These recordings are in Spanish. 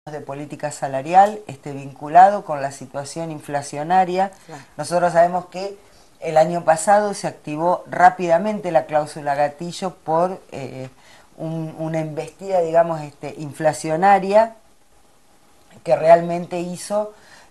de política salarial vinculado con la situación inflacionaria. Claro. Nosotros sabemos que el año pasado se activó rápidamente la cláusula gatillo por una embestida, digamos, inflacionaria que realmente hizo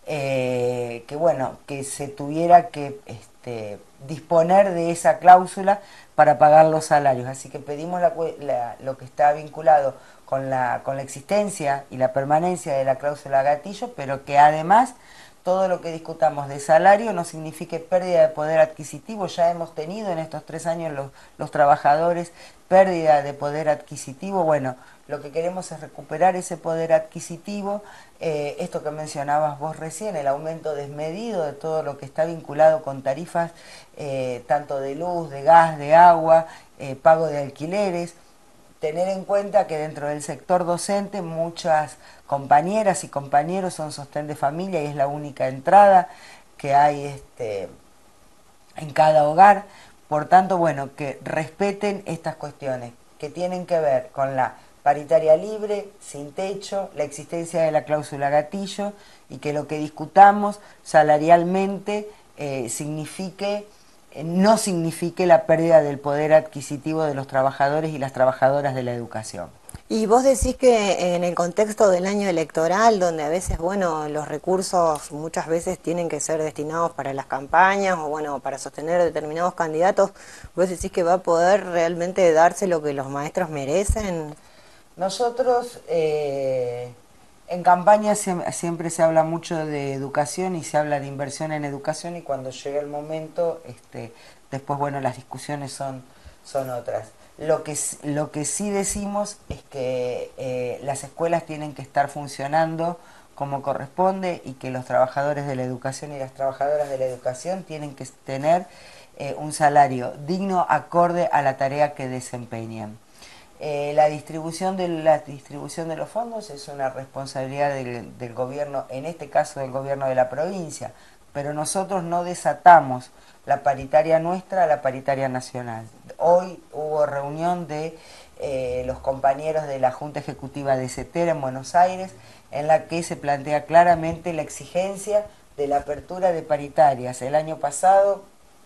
que se tuviera que disponer de esa cláusula para pagar los salarios. Así que pedimos lo que está vinculado con la existencia y la permanencia de la cláusula gatillo, pero que además todo lo que discutamos de salario no signifique pérdida de poder adquisitivo. Ya hemos tenido en estos 3 años los trabajadores pérdida de poder adquisitivo. Bueno, lo que queremos es recuperar ese poder adquisitivo, esto que mencionabas vos recién, el aumento desmedido de todo lo que está vinculado con tarifas, tanto de luz, de gas, de agua, pago de alquileres. Tener en cuenta que dentro del sector docente muchas compañeras y compañeros son sostén de familia y es la única entrada que hay en cada hogar. Por tanto, bueno, que respeten estas cuestiones que tienen que ver con la paritaria libre, sin techo, la existencia de la cláusula gatillo y que lo que discutamos salarialmente no signifique la pérdida del poder adquisitivo de los trabajadores y las trabajadoras de la educación. Y vos decís que en el contexto del año electoral, donde a veces, bueno, los recursos muchas veces tienen que ser destinados para las campañas o, bueno, para sostener determinados candidatos, vos decís que va a poder realmente darse lo que los maestros merecen. Nosotros en campaña siempre se habla mucho de educación y se habla de inversión en educación y cuando llega el momento, después, bueno, las discusiones son otras. Lo que sí decimos es que las escuelas tienen que estar funcionando como corresponde y que los trabajadores de la educación y las trabajadoras de la educación tienen que tener un salario digno acorde a la tarea que desempeñan. La distribución de los fondos es una responsabilidad del gobierno, en este caso del gobierno de la provincia, pero nosotros no desatamos la paritaria nuestra a la paritaria nacional. Hoy hubo reunión de los compañeros de la Junta Ejecutiva de CETERA en Buenos Aires, en la que se plantea claramente la exigencia de la apertura de paritarias. El año pasado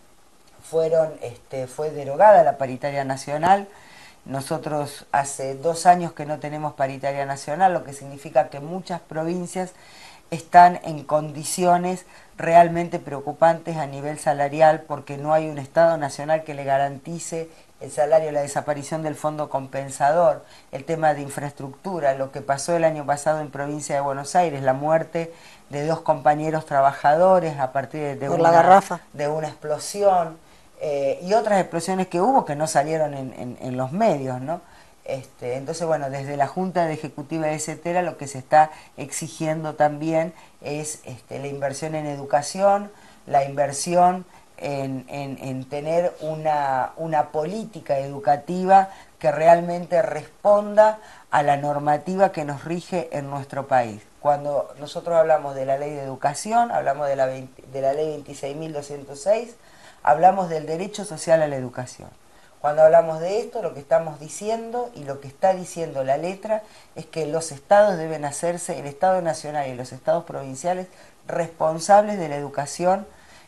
fue derogada la paritaria nacional. Nosotros hace 2 años que no tenemos paritaria nacional, lo que significa que muchas provincias están en condiciones realmente preocupantes a nivel salarial porque no hay un Estado nacional que le garantice el salario, la desaparición del fondo compensador, el tema de infraestructura, lo que pasó el año pasado en provincia de Buenos Aires, la muerte de 2 compañeros trabajadores a partir de una explosión. Y otras explosiones que hubo que no salieron en los medios, ¿no? Entonces, bueno, desde la Junta Ejecutiva de CETERA lo que se está exigiendo también es la inversión en educación, la inversión en tener una política educativa que realmente responda a la normativa que nos rige en nuestro país. Cuando nosotros hablamos de la ley de educación, hablamos de la ley 26.206, hablamos del derecho social a la educación. Cuando hablamos de esto, lo que estamos diciendo y lo que está diciendo la letra es que los estados deben hacerse, el Estado Nacional y los estados provinciales, responsables de la educación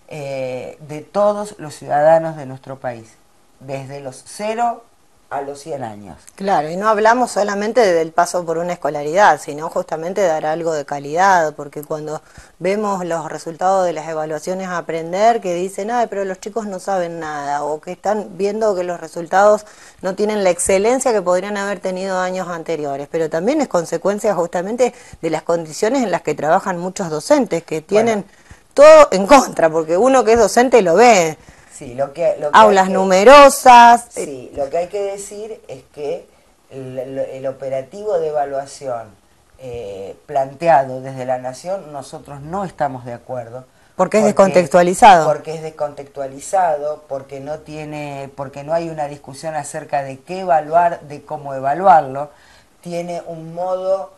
de todos los ciudadanos de nuestro país, desde los 0 a los 100 años. Claro, y no hablamos solamente del paso por una escolaridad, sino justamente dar algo de calidad, porque cuando vemos los resultados de las evaluaciones a aprender, que dicen, ay, pero los chicos no saben nada, o que están viendo que los resultados no tienen la excelencia que podrían haber tenido años anteriores, pero también es consecuencia justamente de las condiciones en las que trabajan muchos docentes, que tienen todo en contra, porque uno que es docente lo ve. Sí, aulas numerosas. Sí, lo que hay que decir es que el operativo de evaluación planteado desde la Nación, nosotros no estamos de acuerdo. Porque es descontextualizado. Porque es descontextualizado, porque no hay una discusión acerca de qué evaluar, de cómo evaluarlo. Tiene un modo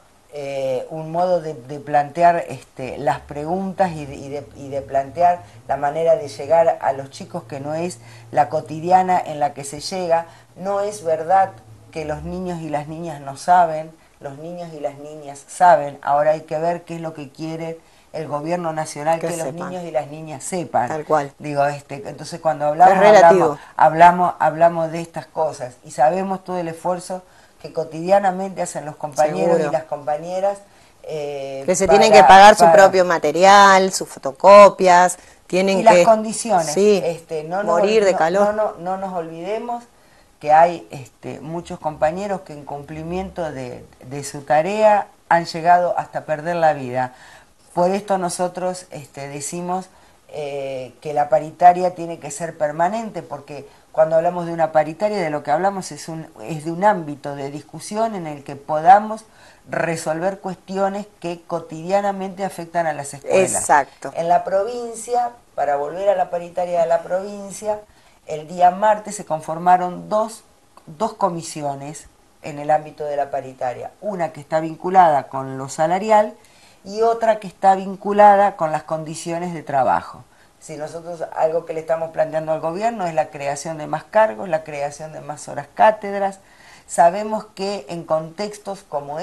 de plantear las preguntas y de plantear la manera de llegar a los chicos que no es la cotidiana en la que se llega. No es verdad que los niños y las niñas no saben, los niños y las niñas saben, ahora hay que ver qué es lo que quiere el gobierno nacional, que los niños y las niñas sepan. Tal cual. Digo, entonces cuando Es relativo. hablamos de estas cosas y sabemos todo el esfuerzo que cotidianamente hacen los compañeros y las compañeras. Que se tienen que pagar su propio material, sus fotocopias, tienen las condiciones, sí, morir de calor. No nos olvidemos que hay muchos compañeros que en cumplimiento de su tarea han llegado hasta perder la vida. Por esto nosotros decimos que la paritaria tiene que ser permanente, porque cuando hablamos de una paritaria, de lo que hablamos es de un ámbito de discusión en el que podamos resolver cuestiones que cotidianamente afectan a las escuelas. Exacto. En la provincia, para volver a la paritaria de la provincia, el día martes se conformaron dos comisiones en el ámbito de la paritaria. Una que está vinculada con lo salarial y otra que está vinculada con las condiciones de trabajo. Si nosotros algo que le estamos planteando al gobierno es la creación de más cargos, la creación de más horas cátedras. Sabemos que en contextos como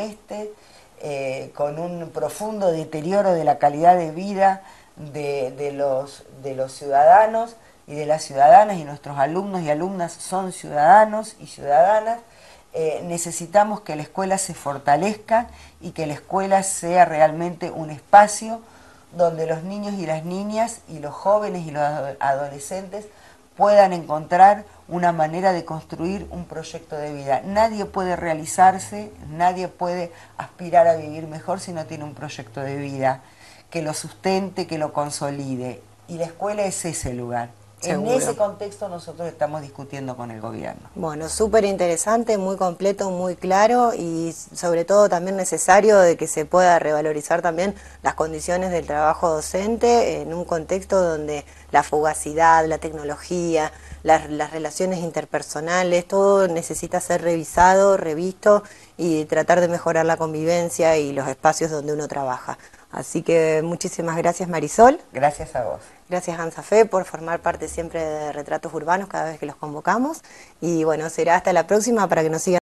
con un profundo deterioro de la calidad de vida de los ciudadanos y de las ciudadanas, y nuestros alumnos y alumnas son ciudadanos y ciudadanas, necesitamos que la escuela se fortalezca y que la escuela sea realmente un espacio donde los niños y las niñas y los jóvenes y los adolescentes puedan encontrar una manera de construir un proyecto de vida. Nadie puede realizarse, nadie puede aspirar a vivir mejor si no tiene un proyecto de vida que lo sustente, que lo consolide. Y la escuela es ese lugar. Seguro. En ese contexto nosotros estamos discutiendo con el gobierno. Bueno, súper interesante, muy completo, muy claro y sobre todo también necesario de que se pueda revalorizar también las condiciones del trabajo docente en un contexto donde la fugacidad, la tecnología, las relaciones interpersonales, todo necesita ser revisado, revisto y tratar de mejorar la convivencia y los espacios donde uno trabaja. Así que muchísimas gracias, Marisol. Gracias a vos. Gracias, Ansafé, por formar parte siempre de Retratos Urbanos cada vez que los convocamos. Y bueno, será hasta la próxima para que nos sigan.